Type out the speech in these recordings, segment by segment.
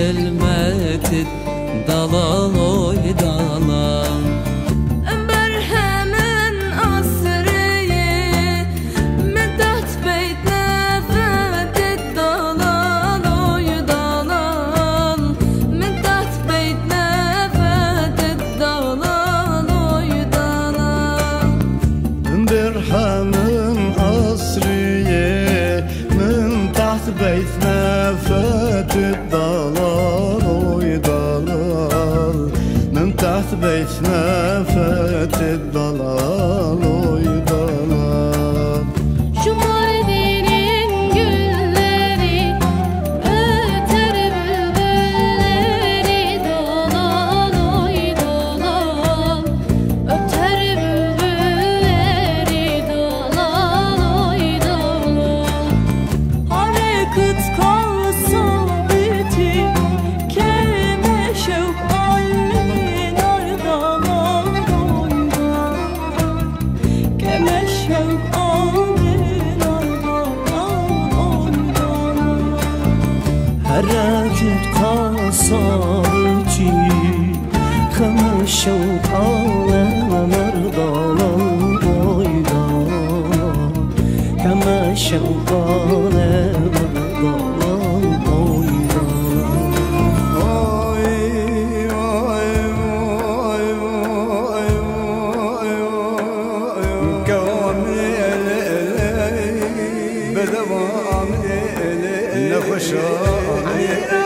kelmetit dalal oy dalal. بيتنا فات الضلال وي ضلال، من تحت بيتنا فات الضلال وي ضلال. Şu Mardin'in gülleri öter bülbülleri dalal oy dalal, öter bülbülleri dalal oy dalal. Harekıt kalsa biti keme şevk allinar dalal oy dalal, keme şevk allinar dalal oy dalal. Harekut kasabıcı keme şevk ağlamar dalal oy dalal, keme şevk ağlamar dalal oy dalal. Oy oy oy oy oy كوامل بدوام نخشى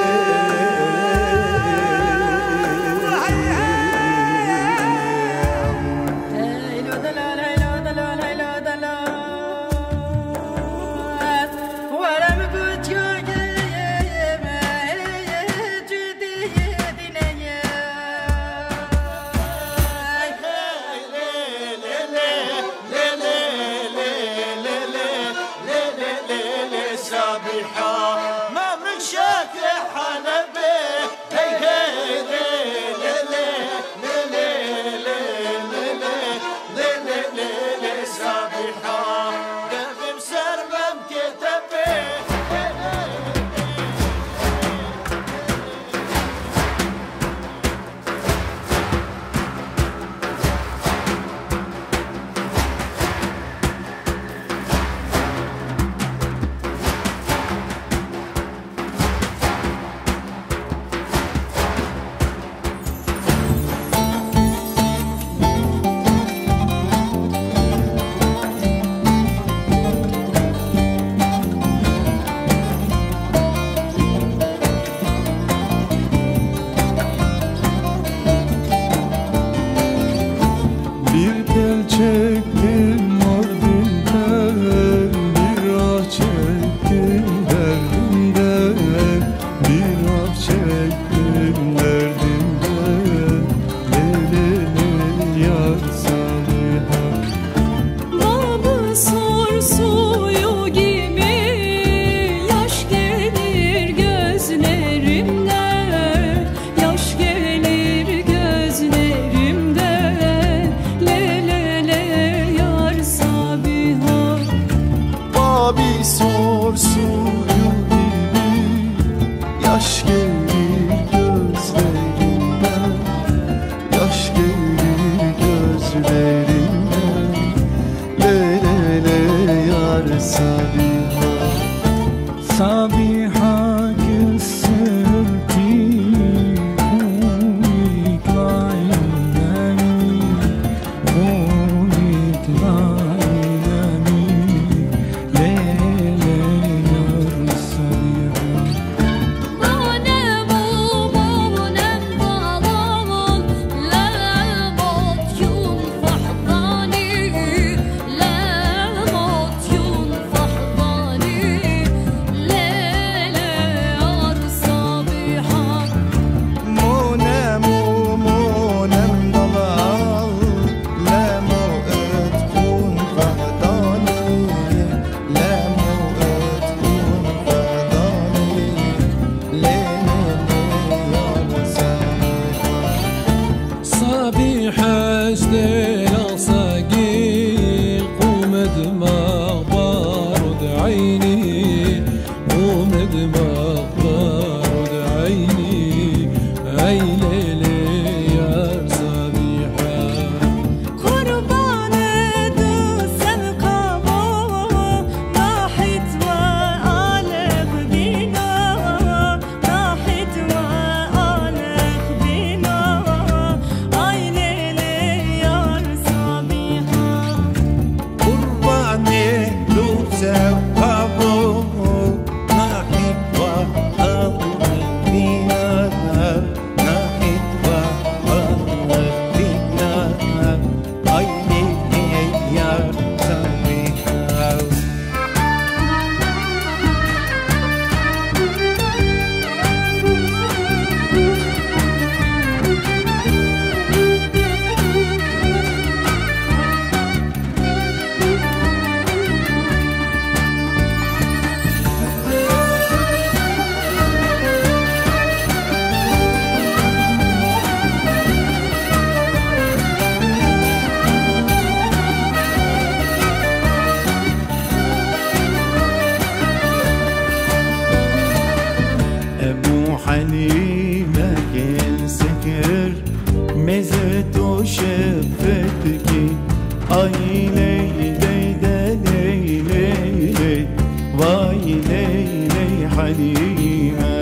Ay ley ley de ley ley ley, vay ley ley Halime.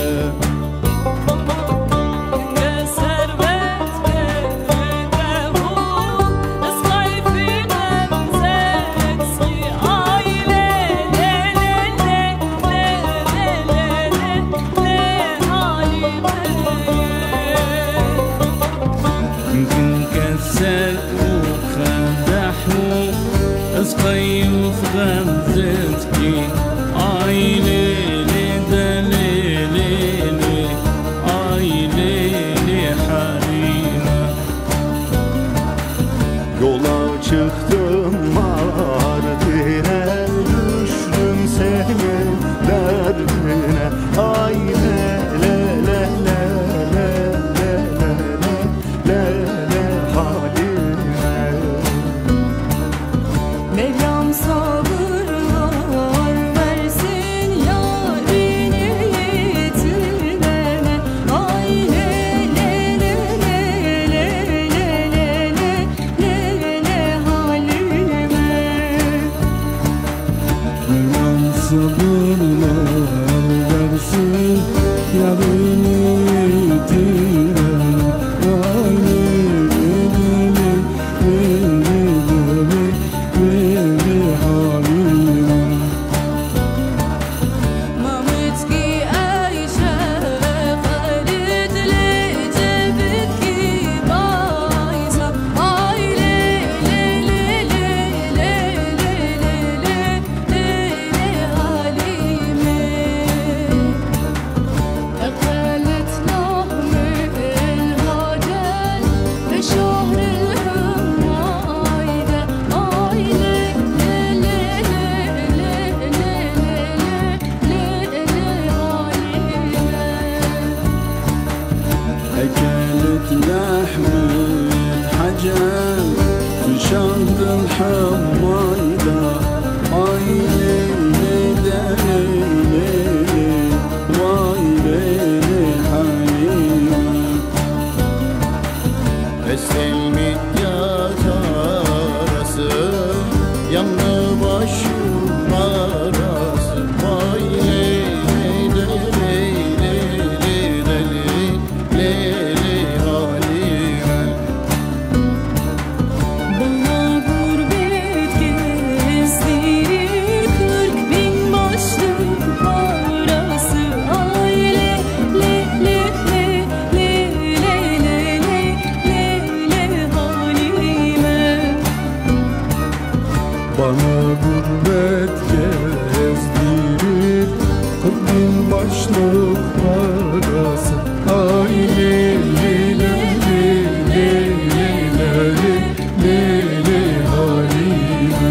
Esqayuf gamzetki ay leyli de leyli ay leyli Halime. Yola çıktım Mardin'e, düştüm senin derdine. Ay le le le le le le le le le Halime. Mevlam sabırlar versin yarini yitirene. Ay le le le le le le le le le Halime. Mevlam sabırlar versin yarını yitirene. Ay leyli leyli leyli Halime. Mametki Ayşe Halid le cebetki baysa. Ay le le le le le le le le Halime. أقلت لحم الهجل في شهر الهمايدة. أي لي لي لي لي لي لي Halime. أكلت لحم الحجل في شهر الحمايدة. أي ليلي ليلي واي ليلي Halime. Esselmit yarası yandı başım arası. Vay leyli leyli leyli leyli Halime. Bana gurbet gezdirir 40.000 başlık parası. Ay le le le le le le le le Halime. Bana gurbet gezdirir 40.000 başlık parası. Ay leyli leyli leyli leyli Halime.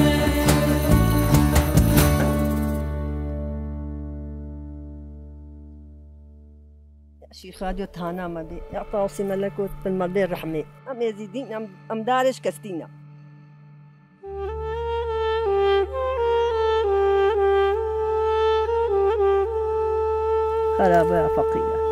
شيخ راديو تهانا مبي يعطى سي ملكوت بالمربي الرحمة أم يزيدين أم دارش كستينا. خرابة فقيرة.